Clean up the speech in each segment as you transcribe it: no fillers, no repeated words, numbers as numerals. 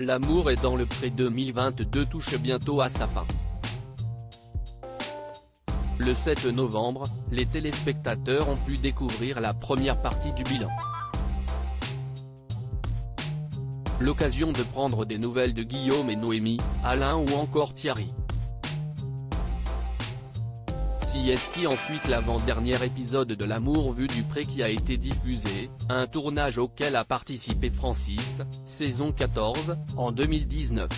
L'amour est dans le pré 2022 touche bientôt à sa fin. Le 7 novembre, les téléspectateurs ont pu découvrir la première partie du bilan. L'occasion de prendre des nouvelles de Guillaume et Noémie, Alain ou encore Thierry. CST ensuite l'avant-dernier épisode de L'amour vu du pré qui a été diffusé, un tournage auquel a participé Francis, saison 14, en 2019.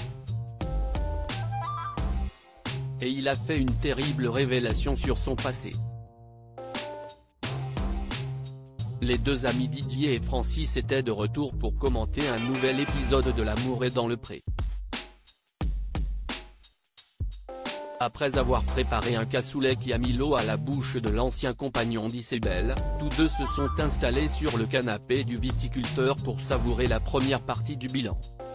Et il a fait une terrible révélation sur son passé. Les deux amis Didier et Francis étaient de retour pour commenter un nouvel épisode de L'amour est dans le pré. Après avoir préparé un cassoulet qui a mis l'eau à la bouche de l'ancien compagnon d'Isabelle, tous deux se sont installés sur le canapé du viticulteur pour savourer la première partie du bilan.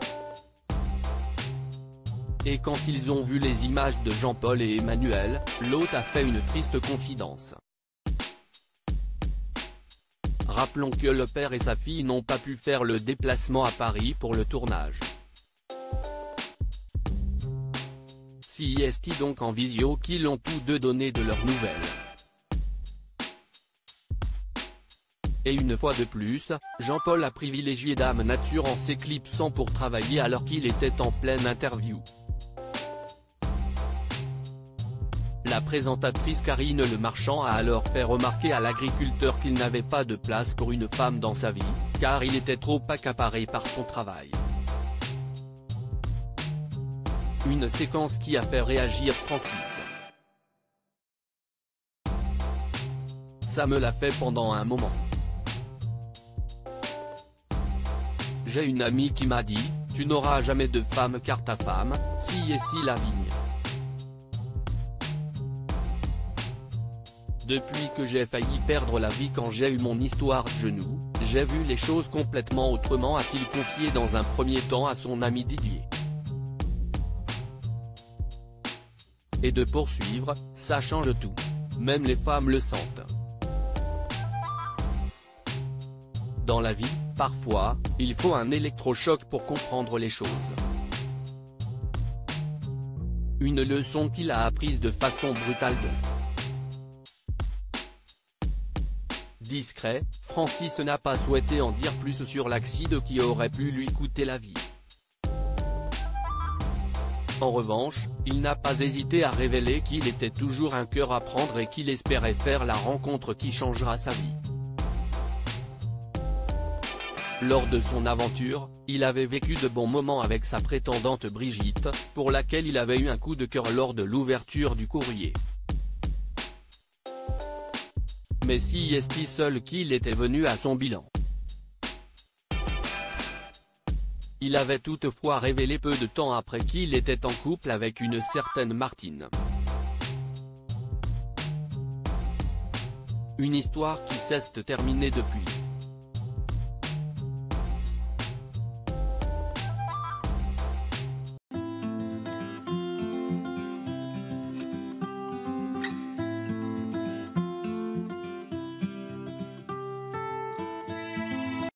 Et quand ils ont vu les images de Jean-Paul et Emmanuel, l'hôte a fait une triste confidence. Rappelons que le père et sa fille n'ont pas pu faire le déplacement à Paris pour le tournage. CST donc en visio qu'ils ont tous deux donné de leurs nouvelles. Et une fois de plus, Jean-Paul a privilégié Dame Nature en s'éclipsant pour travailler alors qu'il était en pleine interview. La présentatrice Karine Le Marchand a alors fait remarquer à l'agriculteur qu'il n'avait pas de place pour une femme dans sa vie, car il était trop accaparé par son travail. Une séquence qui a fait réagir Francis. Ça me l'a fait pendant un moment. J'ai une amie qui m'a dit, tu n'auras jamais de femme car ta femme, CST Lavigne. Depuis que j'ai failli perdre la vie quand j'ai eu mon histoire de genou, j'ai vu les choses complètement autrement, a-t-il confié dans un premier temps à son ami Didier. Et de poursuivre, ça change tout. Même les femmes le sentent. Dans la vie, parfois, il faut un électrochoc pour comprendre les choses. Une leçon qu'il a apprise de façon brutale donc. Discret, Francis n'a pas souhaité en dire plus sur l'accident qui aurait pu lui coûter la vie. En revanche, il n'a pas hésité à révéler qu'il était toujours un cœur à prendre et qu'il espérait faire la rencontre qui changera sa vie. Lors de son aventure, il avait vécu de bons moments avec sa prétendante Brigitte, pour laquelle il avait eu un coup de cœur lors de l'ouverture du courrier. Mais si est-il seul qu'il était venu à son bilan. Il avait toutefois révélé peu de temps après qu'il était en couple avec une certaine Martine. Une histoire qui s'est terminée depuis.